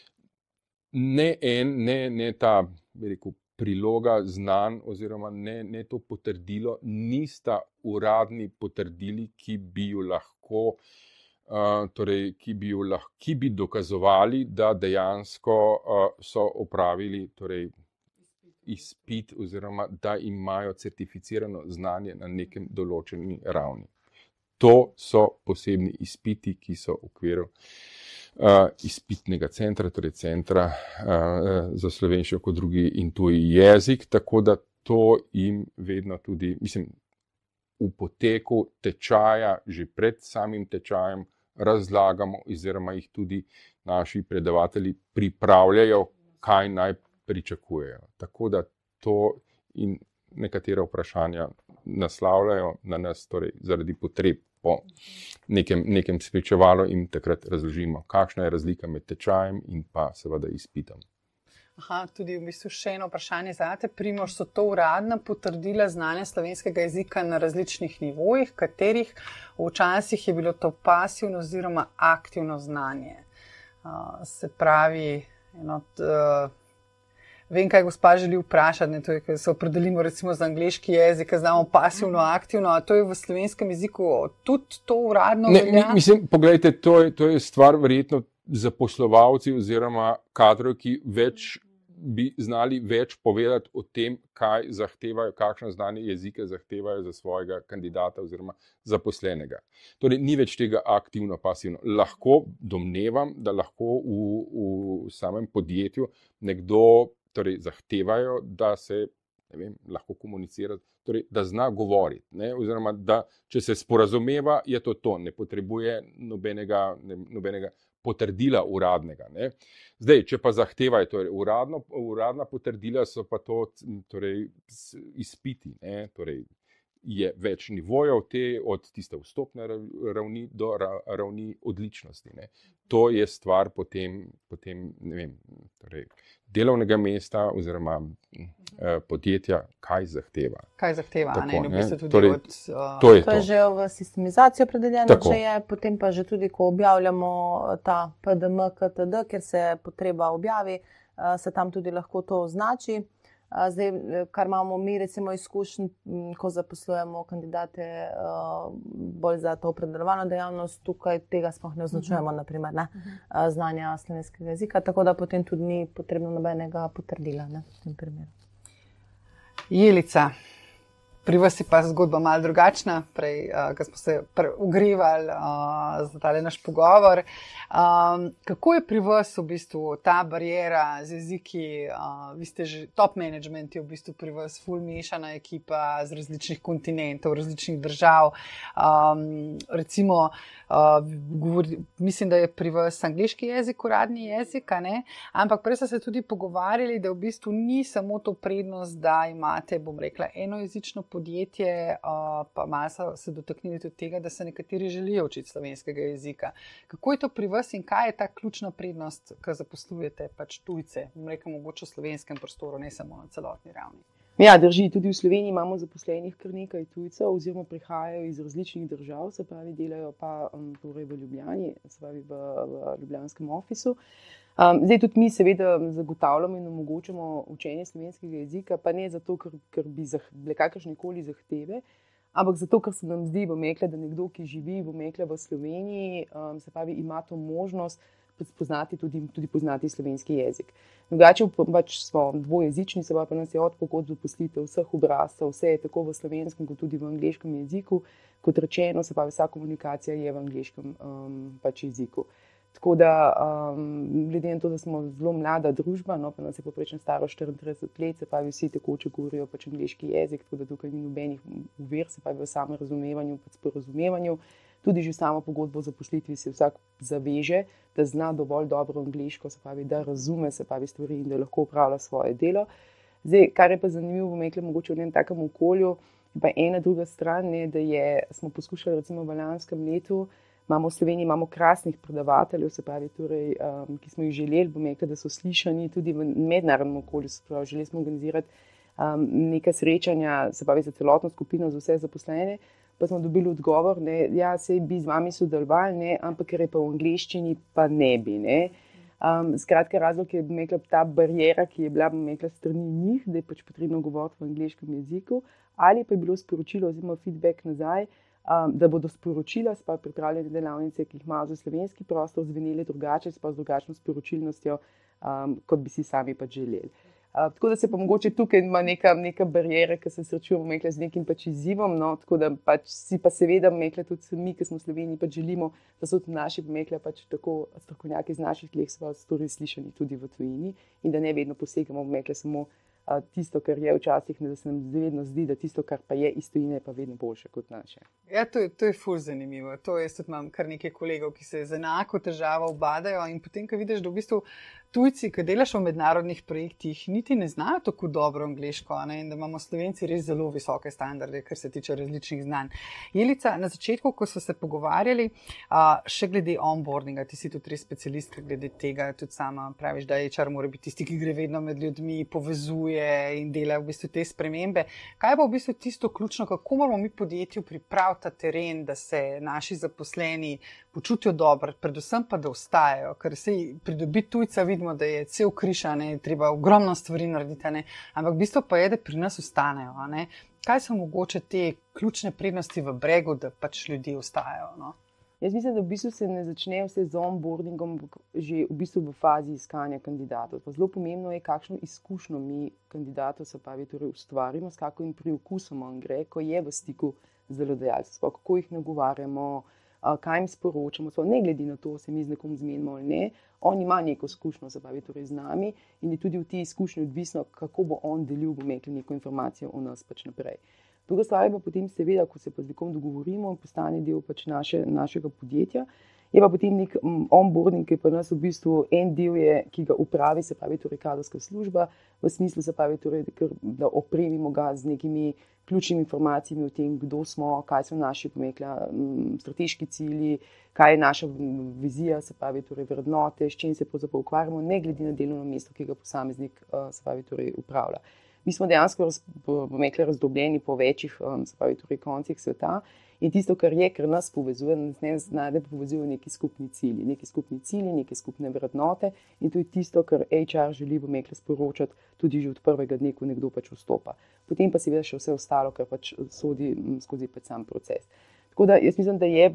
Ne, en, ne, ne ta, bi rekel, priloga znanj oziroma ne, ne to potrdilo, nista uradni potrdili, ki bi jo lahko Uh, torej, ki bi, lahko, ki bi dokazovali, da dejansko uh, so opravili torej, izpit oziroma da imajo certificirano znanje na nekem določeni ravni. To so posebni izpiti, ki so v okviru uh, izpitnega centra, torej centra uh, za slovenščino kot drugi in tuji jezik, tako da to jim vedno tudi, mislim, v poteku tečaja, že pred samim tečajem razlagamo, oziroma jih tudi naši predavatelji pripravljajo, kaj naj pričakujejo. Tako da to in nekatera vprašanja naslavljajo na nas, torej zaradi potreb po nekem, nekem spričevalu in takrat razložimo, kakšna je razlika med tečajem in pa seveda izpitom. Aha, tudi v bistvu še eno vprašanje zate. Primož, so to uradna potrdila znanja slovenskega jezika na različnih nivojih, katerih včasih je bilo to pasivno oziroma aktivno znanje. Uh, se pravi, eno, uh, vem, kaj gospa želi vprašati, ne, to je, ker se opredelimo recimo za angleški jezik, znamo pasivno, aktivno, a to je v slovenskem jeziku tudi to uradno velja? Ne, mislim, pogledajte, to je, to je stvar verjetno zaposlovalci oziroma kadrov, ki več bi znali več povedati o tem, kaj zahtevajo, kakšno znanje jezika zahtevajo za svojega kandidata oziroma zaposlenega. Torej, ni več tega aktivno, pasivno. Lahko domnevam, da lahko v, v samem podjetju nekdo torej, zahtevajo, da se ne vem, lahko komunicira, torej, da zna govoriti, ne? Oziroma, da če se sporazumeva, je to to, ne potrebuje nobenega, ne, nobenega potrdila uradnega. Ne? Zdaj, če pa zahtevajo, torej, uradno, uradna potrdila so pa to torej, izpiti, ne? Torej, je več nivojev te, od tiste vstopne ravni do ravni odličnosti. Ne? To je stvar potem, potem ne vem, torej, delovnega mesta oziroma eh, podjetja, kaj zahteva. Kaj zahteva, Tako, ne? ne? Tudi torej, od, uh... to je to. To je že v sistemizaciji opredeljeno, Tako. če je, potem pa že tudi, ko objavljamo ta P D M, K T D, kjer se potreba objavi, uh, se tam tudi lahko to označi. Zdaj, kar imamo mi recimo izkušenj, ko zaposlujemo kandidate uh, bolj za to predelovalno dejavnost, tukaj tega sploh ne označujemo, uh-huh. naprimer, ne, uh, znanja slovenskega jezika, tako da potem tudi ni potrebno nobenega potrdila, ne, v tem primeru. Jelica, pri vas je pa zgodba malo drugačna, prej, uh, ko smo se ugrevali uh, za tale naš pogovor. Um, kako je pri vas v bistvu ta bariera z jeziki? Uh, vi ste že top management, je v bistvu pri vas ful mešana ekipa z različnih kontinentov, različnih držav. Um, recimo, uh, govori, mislim, da je pri vas angleški jezik uradni jezik, ne? Ampak prej ste se tudi pogovarjali, da v bistvu ni samo to prednost, da imate, bom rekla, enojezično podjetje, uh, pa malo se dotaknili tudi tega, da se nekateri želijo učiti slovenskega jezika. Kako je to pri vas in kaj je ta ključna prednost, ko zaposlujete pač tujce, bom rekla, mogoče v slovenskem prostoru, ne samo na celotni ravni? Ja, drži, tudi v Sloveniji imamo zaposlenih kar nekaj tujcev, oziroma prihajajo iz različnih držav, se pravi, delajo pa um, torej v Ljubljani, se pravi v, v ljubljanskem ofisu. Um, zdaj tudi mi seveda zagotavljamo in omogočamo učenje slovenskega jezika, pa ne zato, ker, ker bi zah, bile kakršnekoli zahteve, ampak zato, ker se nam zdi, bom rekla, da nekdo, ki živi, bom rekla, v Sloveniji, um, se pravi, ima to možnost spoznati tudi, tudi poznati slovenski jezik. Drugače pač smo dvojezični, se pa nas je od pogodb zaposlitev vseh obrazcev, vse je tako v slovenskem kot tudi v angleškem jeziku, kot rečeno, se pa vsa komunikacija je v angleškem um, pač jeziku. Tako da, um, glede na to, da smo zelo mlada družba, no, pa nas je povprečna starost štiriintrideset let, se pravi, vsi tekoče govorijo pač angleški jezik, tako da tukaj ni nobenih ovir, se pravi, v samem razumevanju, pač sporazumevanju. Tudi že samo pogodbo o zaposlitvi se vsak zaveže, da zna dovolj dobro angleško, se pravi, da razume, se pravi, stvari in da lahko opravlja svoje delo. Zdaj, kar je pa zanimivo, bom rekla, mogoče v enem takem okolju, pa ena druga stran, ne, da je, smo poskušali recimo v lanskem letu, imamo v Sloveniji imamo krasnih predavateljev, se pravi, torej, um, ki smo jih želeli, bom rekla, da so slišani tudi v mednarodnem okolju, se pravi, želeli smo organizirati um, neka srečanja, se pravi, za celotno skupino, za vse zaposlene, pa smo dobili odgovor, ne, ja, sej bi z vami sodelovali, ne, ampak ker je pa v angleščini, pa ne bi, ne. Um, skratka, razlog je, bom rekla, ta bariera, ki je bila, bom rekla, strani njih, da je pač potrebno govoriti v angleškem jeziku, ali pa je bilo sporočilo oziroma feedback nazaj, Um, da bodo sporočila, pa pripravljene delavnice, ki jih imajo za slovenski prostor, zveneli drugače, pa z drugačno sporočilnostjo, um, kot bi si sami pač želeli. Uh, tako da se pa mogoče tukaj ima neka, neka barijera, ki se srečujemo mekla, z nekim pač izzivom, no, tako da pač si pa seveda mekla tudi mi, ki smo v Sloveniji, pač želimo, da so tudi naši mekla pač tako strokovnjaki z naših tleh so stori slišani tudi v tujini in da ne vedno posegamo mekla samo tisto, kar je včasih, da se nam vedno zdi, da tisto, kar pa je iz tujine, je pa vedno boljše kot naše. Ja, to je, to je ful zanimivo. To jaz tudi imam kar nekaj kolegov, ki se z enako težavo obadajo in potem, ko vidiš, da v bistvu tujci, ki delaš v mednarodnih projektih, niti ne znajo tako dobro angleško, ne? In da imamo Slovenci res zelo visoke standarde, kar se tiče različnih znanj. Jelica, na začetku, ko so se pogovarjali, a, še glede onboardinga, ti si tudi res specialistka glede tega, tudi sama praviš, da H R mora biti tisti, ki gre vedno med ljudmi, povezuje in dela v bistvu te spremembe. Kaj pa v bistvu tisto ključno, kako moramo mi podjetju pripraviti ta teren, da se naši zaposleni počutijo dobro, predvsem pa, da ostajajo, ker se pridobiti tujca vidimo, da je cel križ, ne, treba ogromno stvari narediti, ne, ampak bistvo pa je, da pri nas ostanejo, ne. Kaj so mogoče te ključne prednosti v bregu, da pač ljudje ostajajo, no? Jaz mislim, da v bistvu se ne začne vse z onboardingom že v bistvu v fazi iskanja kandidatov. Pa zelo pomembno je, kakšno izkušnjo mi kandidatov se pravi, torej ustvarimo, s kakim priokusom on gre, ko je v stiku z delodajalcem, kako jih nagovarjamo, kaj jim sporočamo, ne glede na to, se mi z nekom zmenimo ali ne, on ima neko izkušnjo, se pravi, torej z nami in je tudi v tej izkušnji odvisno, kako bo on delil, bomo rekli, neko informacijo o nas pač naprej. Druga stvar je pa potem seveda, ko se pa z nekom dogovorimo in postane del pač naše, našega podjetja, je pa potem nek um, onboarding, ki je pa nas v bistvu en del je, ki ga upravi, se pravi, torej kadrovska služba, v smislu, se pravi, torej, da opremimo ga z nekimi ključnimi informacijami o tem, kdo smo, kaj so naši, pomekla, um, strateški cilji, kaj je naša vizija, se pravi, torej vrednote, s čim se pravzaprav ukvarjamo, ne glede na delovno mesto, ki ga posameznik, uh, se pravi, torej upravlja. Mi smo dejansko raz, pomekla, razdobljeni po večjih, um, se pravi, torej koncih sveta. In tisto, kar je, kar nas povezuje, nas najde povezuje neki skupni cilji, neki skupni cilji, neke skupne vrednote in to je tisto, kar H R želi, bom rekla, sporočati tudi že od prvega dne, ko nekdo pač vstopa. Potem pa seveda še vse ostalo, kar pač sodi skozi pač sam proces. Tako da jaz mislim, da je,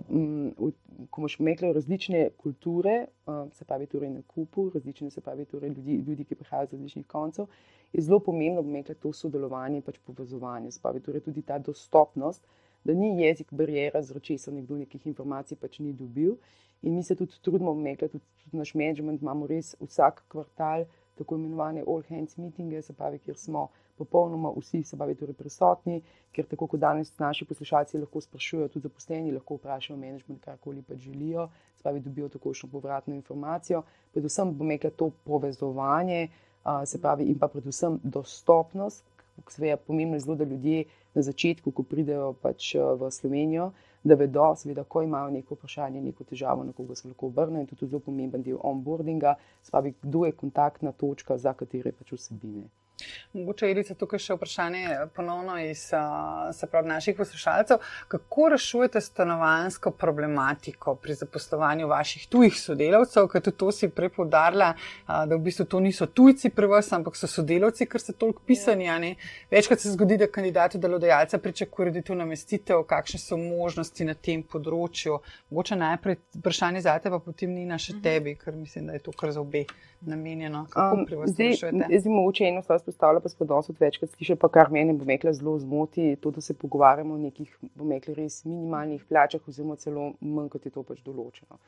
ko imaš rekla, različne kulture, se pravi torej na kupu, različne se pravi torej ljudi, ljudi, ki prihajajo z različnih koncev, je zelo pomembno, bom rekla, to sodelovanje, pač povezovanje, se pravi torej tudi ta dostopnost, da ni jezik barijera, zaradi česar nekdo nekih informacij pač ni dobil. In mi se tudi trudimo, bom rekla, tudi, tudi naš management imamo res vsak kvartal tako imenovane all hands meetinge, se pravi, kjer smo popolnoma vsi, se pravi, torej prisotni, ker tako kot danes naši poslušalci lahko sprašujejo, tudi zaposleni lahko vprašajo management, karkoli pač želijo, se pravi, dobijo takošno povratno informacijo. Predvsem, bom rekla, to povezovanje, se pravi, in pa predvsem dostopnost. Seveda pomembno je zelo, da ljudje na začetku, ko pridejo pač v Slovenijo, da vedo, seveda, ko imajo neko vprašanje, neko težavo, na koga se lahko obrnejo, in to je tudi zelo pomemben del onboardinga, se pravi, kdo je kontaktna točka za katere pač vsebine. Mogoče, Jelica, tukaj še vprašanje ponovno iz, se pravi, naših poslušalcev. Kako rešujete stanovanjsko problematiko pri zaposlovanju vaših tujih sodelavcev, ker tudi to si prej poudarila, da v bistvu to niso tujci pri vas, ampak so sodelavci, ker so toliko pisani, a ne? Večkrat se zgodi, da kandidati delodajalca pričakuje ureditev namestitev, kakšne so možnosti na tem področju. Mogoče najprej vprašanje zate, pa potem Nina še tebi, ker mislim, da je to kar za obe namenjeno. Kako pri vas to rešujete? Zdaj mogoče eno stvar spostavlja, pa smo danes od večkrat slišali, pa kar mene, bom rekla, zelo zmoti, to, da se pogovarjamo o nekih, bom rekla, res minimalnih plačah oziroma celo manj, kot je to pač določeno.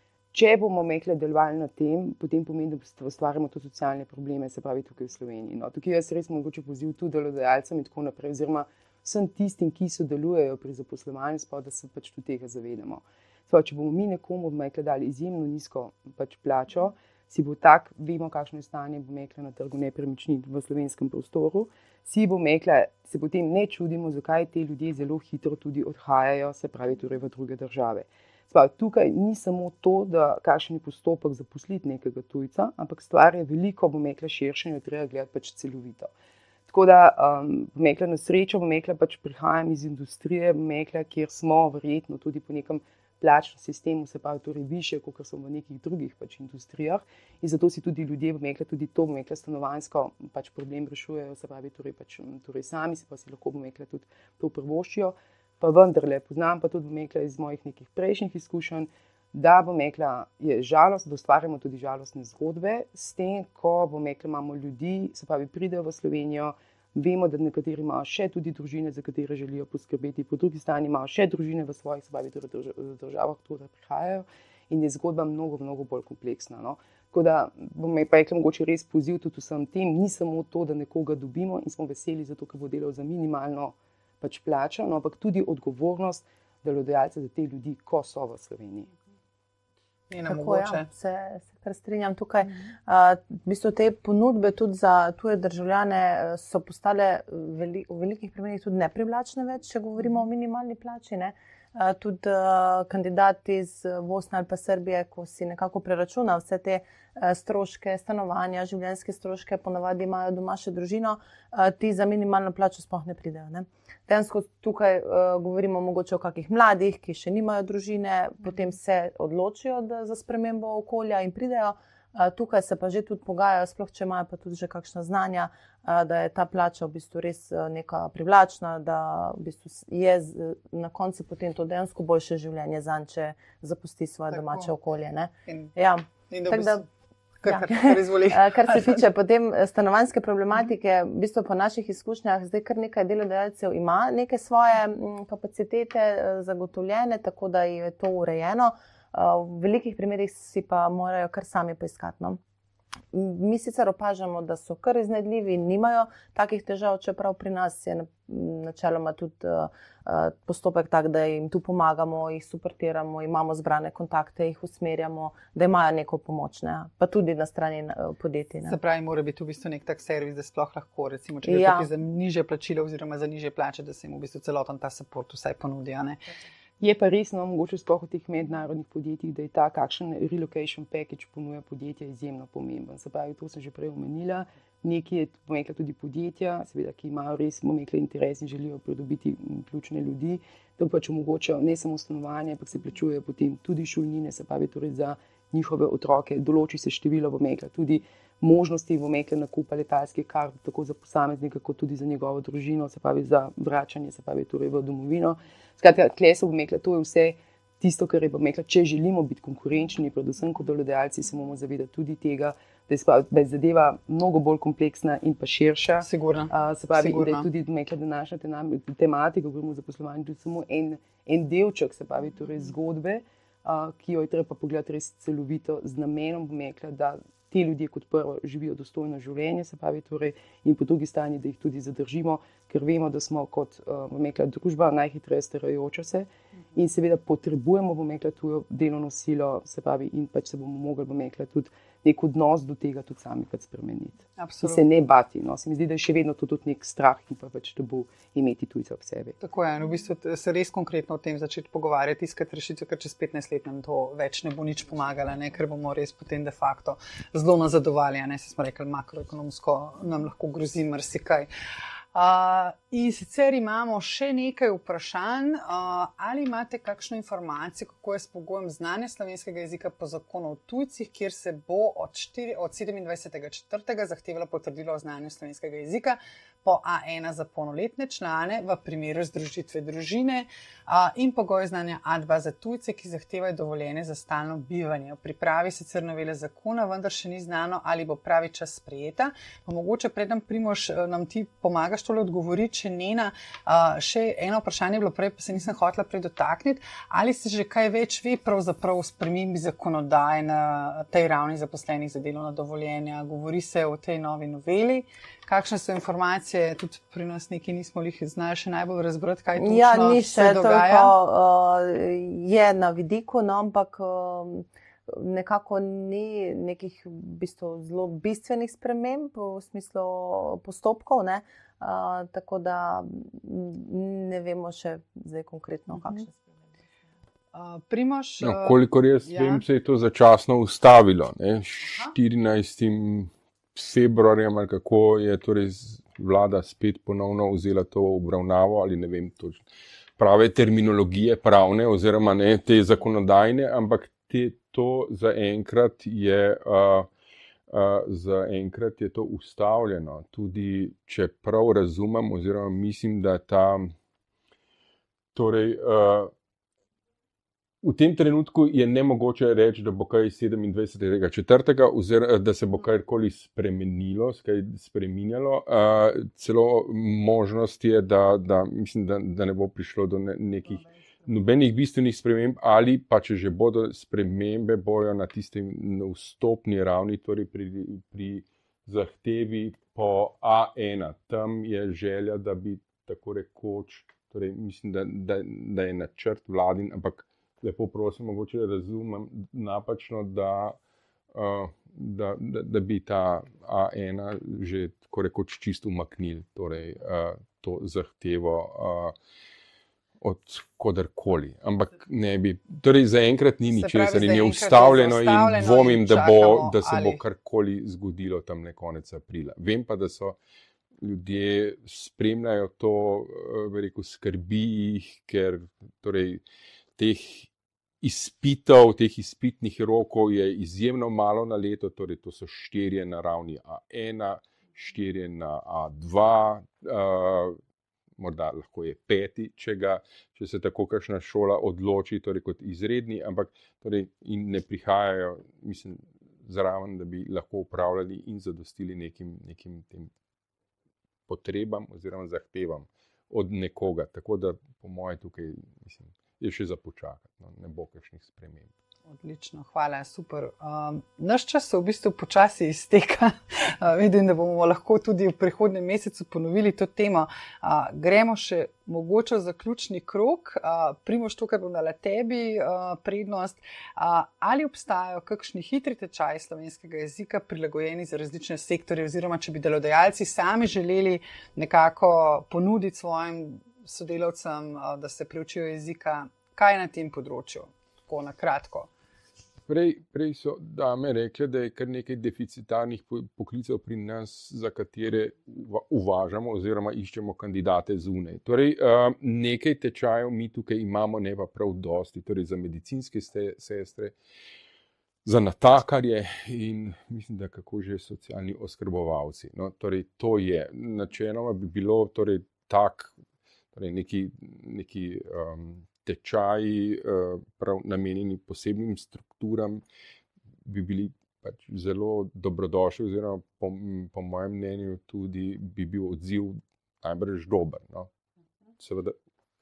Če bomo, bom rekla, delovali na tem, potem pomeni, da ustvarjamo tudi socialne probleme, se pravi tukaj v Sloveniji. No, tukaj jaz res mogoče poziv tudi delodajalcem in tako naprej, oziroma vsem tistim, ki sodelujejo pri zaposlovanju, da se pač tudi tega zavedamo. Sva, če bomo mi nekomu, bom rekla, dali izjemno nizko pač plačo, si bo tak, vemo, kakšno je stanje, bom rekla, na trgu nepremičnin v slovenskem prostoru, si bom rekla, se potem ne čudimo, zakaj te ljudje zelo hitro tudi odhajajo, se pravi torej v druge države. Sva, tukaj ni samo to, da kakšen je postopek zaposliti nekega tujca, ampak stvar je veliko, bom rekla, širše in jo treba gledati pač celovito. Tako da, um, bom rekla, na srečo, bom rekla, pač prihajam iz industrije, bom rekla, kjer smo verjetno tudi po nekem plačnem sistemu, se pravi torej više, kot so v nekih drugih pač industrijah, in zato si tudi ljudje, bom rekla, tudi to, bom rekla, stanovanjsko pač problem rešujejo, se pravi torej pač torej sami, se pa si lahko, bom rekla, tudi to privoščijo, pa vendarle poznam pa tudi, bom rekla, iz mojih nekih prejšnjih izkušenj, da, bom rekla, je žalost, da ustvarjamo tudi žalostne zgodbe s tem, ko, bom rekla, imamo ljudi, se pravi pridejo v Slovenijo, vemo, da nekateri imajo še tudi družine, za katere želijo poskrbeti, po drugi strani imajo še družine v svojih, se pravi, državah, torej prihajajo in je zgodba mnogo, mnogo bolj kompleksna. No. Tako da bom rekla, mogoče res poziv tudi vsem tem, ni samo to, da nekoga dobimo in smo veseli zato, ker bo delal za minimalno pač plačo, no, ampak tudi odgovornost delodajalca za te ljudi, ko so v Sloveniji. Tako, ja, se, se kar strinjam tukaj. Uh, v bistvu te ponudbe tudi za tuje državljane so postale veli, v velikih primerih tudi neprivlačne več, če govorimo o minimalni plači, ne? Uh, tudi uh, kandidati iz Bosne ali pa Srbije, ko si nekako preračuna vse te uh, stroške, stanovanja, življenjske stroške, ponavadi imajo doma še družino, uh, ti za minimalno plačo sploh ne pridejo. Ne? Dejansko tukaj uh, govorimo mogoče o kakih mladih, ki še nimajo družine, potem se odločijo da, za spremembo okolja in pridejo. Uh, tukaj se pa že tudi pogajajo, sploh če imajo pa tudi že kakšna znanja, uh, da je ta plača v bistvu res uh, neka privlačna, da v bistvu je z, na koncu potem to dejansko boljše življenje zanj, če zapusti svoje Tako. domače okolje. Ne? In, ja. in da da, kar, kar, kar, ja. Kar se tiče potem stanovanjske problematike, v bistvu po naših izkušnjah zdaj kar nekaj delodajalcev ima neke svoje m, kapacitete zagotovljene, tako da je to urejeno. V velikih primerih si pa morajo kar sami poiskati. No. Mi sicer opažamo, da so kar iznajdljivi in nimajo takih težav, čeprav pri nas je načeloma tudi uh, postopek tak, da jim tu pomagamo, jih suportiramo, imamo zbrane kontakte, jih usmerjamo, da imajo neko pomoč, ne. Pa tudi na strani uh, podjetij. Se pravi, mora biti v bistvu nek tak servis, da sploh lahko, recimo, če gre ja. za nižje plačilo oziroma za nižje plače, da se jim v bistvu celoten ta support vsaj ponudi, a ne? Je pa res, no, mogoče sploh v teh mednarodnih podjetjih, da je ta kakšen relocation package ponuja podjetja izjemno pomemben. Se pravi, to sem že prej omenila, nekaj je, bom rekla, tudi podjetja, seveda, ki imajo res, bom rekla, interes in želijo pridobiti ključne ljudi, da pač omogočajo ne samo stanovanje, ampak se plačujejo potem tudi šolnine, se pravi, torej za njihove otroke, določi se število, bom rekla, tudi možnosti, bom rekla, nakupa letalskih kart, tako za posameznika, kot tudi za njegovo družino, se pravi za vračanje, se pravi torej v domovino. Skratka, tle se bom rekla, to je vse tisto, kar je, bom rekla, če želimo biti konkurenčni, predvsem kot delodajalci, se moramo zavedati tudi tega, da je zadeva mnogo bolj kompleksna in pa širša. Sigurno. Uh, se pravi, da je tudi, bom rekla, današnja tematika, govorimo o zaposlovanju, tudi samo en, en delček, se pravi torej zgodbe, uh, ki jo je treba pogledati res celovito z namenom, bom rekla, da ti ljudje kot prvo živijo dostojno življenje, se pravi torej, in po drugi strani, da jih tudi zadržimo, ker vemo, da smo kot uh, rekla, družba najhitreje starajoča se in seveda potrebujemo, bom rekla, tujo delovno silo, se pravi, in pač se bomo mogli, bom rekla, tudi nek odnos do tega tudi sami pač spremeniti. Absolutno. In se ne bati, no. Se mi zdi, da je še vedno to tudi nek strah in pa pač tabu imeti tujce ob sebi. Tako je, in v bistvu se res konkretno o tem začeti pogovarjati, iskati rešitve, ker čez petnajst let nam to več ne bo nič pomagala, ne, ker bomo res potem de facto zelo nazadovali, ne, se smo rekli, makroekonomsko nam lahko grozi marsikaj. Uh, in sicer imamo še nekaj vprašanj. Uh, ali imate kakšno informacijo, kako je s pogojem znanja slovenskega jezika po zakonu o tujcih, kjer se bo od, od sedemindvajsetega četrtega zahtevalo potrdilo o znanju slovenskega jezika po A ena za polnoletne člane v primeru združitve družine uh, in pogoj znanja A dva za tujce, ki zahtevajo dovoljenje za stalno bivanje. V pripravi sicer novele zakona, vendar še ni znano, ali bo pravi čas sprejeta. Pa mogoče predem, Primož, nam ti pomagaš tole odgovoriti, če Nena. Uh, še eno vprašanje je bilo prej, pa se nisem hotela prej dotakniti. Ali se že kaj več ve pravzaprav o spremembi zakonodaje na tej ravni zaposlenih za delovna dovoljenja? Govori se o tej novi noveli. Kakšne so informacije? Tudi pri nas nekaj nismo lih znali še najbolj razbrati, kaj točno ja, ni še se dogaja. Toliko, uh, je na vidiku, no, ampak uh, nekako ni nekih v bistvu zelo bistvenih sprememb v smislu postopkov, ne? Uh, tako da ne vemo še zdaj konkretno, kakšne spremembe. Uh, Primož, no, kolikor jaz ja. vem, se je to začasno ustavilo. Ne? štirinajstim februarjem ali kako je torej vlada spet ponovno vzela to obravnavo, ali ne vem točno prave terminologije pravne oziroma ne te zakonodajne, ampak te, to zaenkrat je uh, Uh, za enkrat je to ustavljeno, tudi če prav razumem oziroma mislim, da ta torej uh, v tem trenutku je nemogoče reči, da bo kaj sedemindvajsetega četrtega oziroma da se bo karkoli spremenilo, kaj spreminjalo. Uh, celo možnost je, da, da, mislim, da, da ne bo prišlo do ne, nekih nobenih bistvenih sprememb, ali pa če že bodo spremembe, bojo na tisti vstopni ravni, torej pri, pri zahtevi po A ena. Tam je želja, da bi tako rekoč, torej mislim, da, da, da je načrt vladin, ampak lepo prosim, mogoče razumem napačno, da, uh, da, da, da bi ta A ena že tako rekoč čisto umaknili, torej uh, to zahtevo uh, od kodarkoli. Ampak ne bi, torej zaenkrat ni ničesar in je ustavljeno in dvomim, da, bo, da se ali... bo karkoli zgodilo tam ne konec aprila. Vem pa, da so ljudje spremljajo to, uh, rekel, skrbi jih, ker torej teh izpitov, teh izpitnih rokov je izjemno malo na leto, torej to so štirje na ravni A ena, štirje na A dva, uh, morda lahko je peti, če, ga, če se tako kakšna šola odloči, torej kot izredni, ampak torej in ne prihajajo, mislim, zraven, da bi lahko upravljali in zadostili nekim, nekim tem potrebam oziroma zahtevam od nekoga. Tako da po moje tukaj, mislim, je še za počakati, no, ne bo kakšnih sprememb. Odlično, hvala, super. Um, naš čas se v bistvu počasi izteka. Uh, vidim, da bomo lahko tudi v prihodnjem mesecu ponovili to temo. Uh, gremo še mogoče v zaključni krog. Uh, Primož, tukaj bom dala tebi uh, prednost. Uh, ali obstajajo kakšni hitri tečaji slovenskega jezika prilagojeni za različne sektorje, oziroma če bi delodajalci sami želeli nekako ponuditi svojim sodelavcem, da se priučijo jezika, kaj na tem področju? Tako na kratko. Prej, prej so dame rekle, da je kar nekaj deficitarnih poklicev pri nas, za katere uvažamo oziroma iščemo kandidate zunaj. Torej, nekaj tečajev mi tukaj imamo, ne pa prav dosti, torej za medicinske sestre, za natakarje in mislim, da kako že socialni oskrbovalci. No, torej, to je. Načeloma bi bilo torej tak, torej neki, neki um, tečaji uh, prav namenjeni posebnim strukturam bi bili pač zelo dobrodošli oziroma po, po mojem mnenju tudi bi bil odziv najbrž dober. No. Seveda.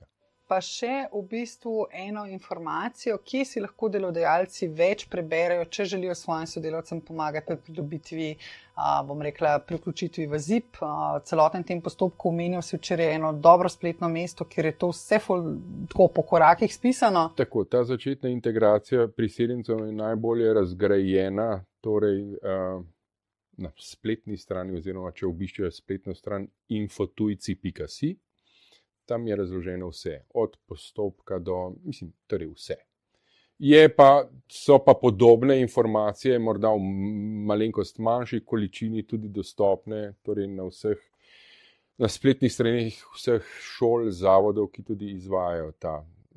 Pa še v bistvu eno informacijo, kje si lahko delodajalci več preberejo, če želijo svojim sodelavcem pomagati pri pridobitvi, bom rekla, priključitvi v Z I P. Celoten tem postopku omenil si včeraj eno dobro spletno mesto, kjer je to vse ful, tako po korakih spisano. Tako, ta začetna integracija priseljencev je najbolje razgrajena, torej uh, na spletni strani oziroma če obiščejo spletno stran infotujci pika si. Tam je razloženo vse, od postopka do, mislim, torej vse. Je pa, so pa podobne informacije, morda v malenkost manjši količini tudi dostopne, torej na vseh, na spletnih straneh vseh šol, zavodov, ki tudi izvajajo ta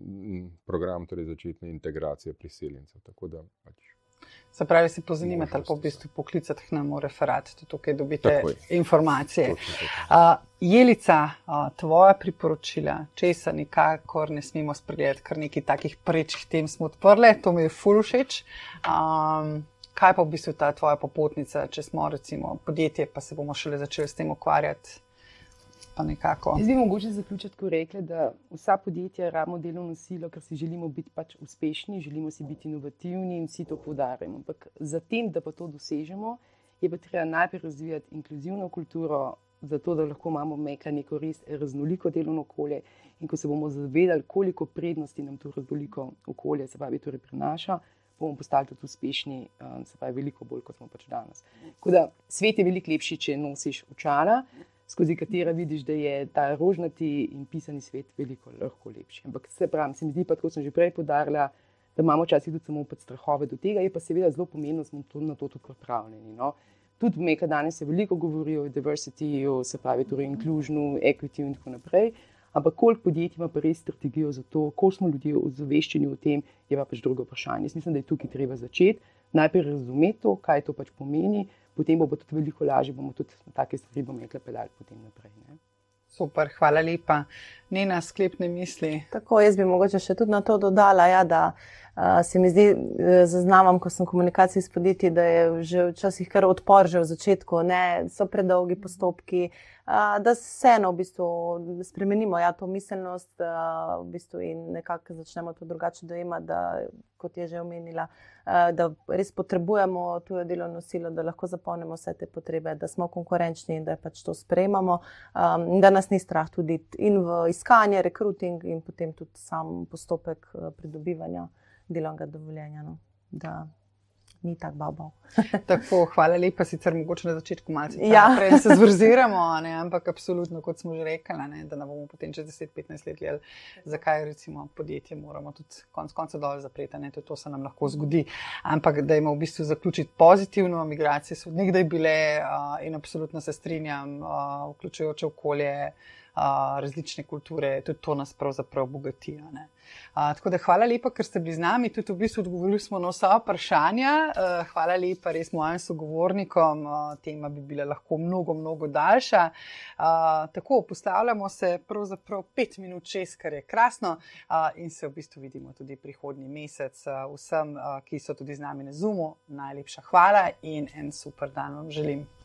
program, torej začetne integracije priseljencev. Tako da pač. Se pravi, si pozanimate ali pa v bistvu poklicati k nam v referat, tukaj dobite informacije. Uh, Jelica, uh, tvoja priporočila, česa nikakor ne smemo spregledati, kar nekaj takih prečih tem smo odprli, to mi je ful všeč. Um, kaj pa v bistvu ta tvoja popotnica, če smo recimo podjetje, pa se bomo šele začeli s tem ukvarjati? Pa nekako. Jaz bi mogoče zaključiti, ko rekli, da vsa podjetja rabimo delovno silo, ker si želimo biti pač uspešni, želimo si biti inovativni in vsi to poudarjamo. Ampak za tem, da pa to dosežemo, je pa treba najprej razvijati inkluzivno kulturo, zato da lahko imamo meka neko res raznoliko delovno okolje in ko se bomo zavedali, koliko prednosti nam to raznoliko okolje se pravi torej prinaša, bomo postali tudi uspešni, se pravi veliko bolj, kot smo pač danes. Tako da svet je veliko lepši, če nosiš očala, skozi katera vidiš, da je ta rožnati in pisani svet veliko lahko lepši. Ampak se pravi, se mi zdi pa, tako sem že prej poudarila, da imamo včasih tudi samo strahove do tega, je pa seveda zelo pomembno, da smo na to tudi pripravljeni. No? Tudi meka danes se veliko govori o diversityju, se pravi torej inclusionu, equity in tako naprej, ampak koliko podjetij ima pa res strategijo za to, koliko smo ljudje ozaveščeni o tem, je pa pač drugo vprašanje. Jaz mislim, da je tukaj treba začeti, najprej razumeti to, kaj to pač pomeni, potem bo tudi veliko lažje, bomo tudi na take stvari bomo rekli peljali potem naprej. Ne? Super, hvala lepa. Nena, sklepne misli. Tako, jaz bi mogoče še tudi na to dodala, ja, da uh, se mi zdi, zaznavam, ko sem v komunikaciji s podjetji, da je že včasih kar odpor že v začetku, ne, so predolgi postopki, uh, da vseeno v bistvu spremenimo ja, to miselnost uh, v bistvu in nekako začnemo to drugače dojemati, da, kot je že omenila, uh, da res potrebujemo tujo delovno silo, da lahko zapolnimo vse te potrebe, da smo konkurenčni in da pač to sprejemamo, um, da nas ni strah tudi in v iskanje, rekruting in potem tudi sam postopek pridobivanja delovnega dovoljenja, no, da ni tak babav. Tako, hvala lepa, sicer mogoče na začetku malce ja. prej se zvrziramo, ne, ampak absolutno, kot smo že rekli, ne, da ne bomo potem čez deset petnajst let gledali, zakaj recimo podjetje moramo tudi konc konca dol zapreti, ne, to, to se nam lahko zgodi, ampak dajmo v bistvu zaključiti pozitivno, migracije so nekdaj bile uh, in absolutno se strinjam, uh, vključujoče okolje, Uh, različne kulture, tudi to nas pravzaprav bogatijo. Ne. Uh, tako da hvala lepa, ker ste bili z nami, tudi v bistvu odgovorili smo na vsa vprašanja. Uh, hvala lepa res mojim sogovornikom, uh, tema bi bila lahko mnogo, mnogo daljša. Uh, tako, postavljamo se pravzaprav pet minut čez, kar je krasno uh, in se v bistvu vidimo tudi prihodnji mesec. Uh, vsem, uh, ki so tudi z nami na Zoomu, najlepša hvala in en super dan vam želim.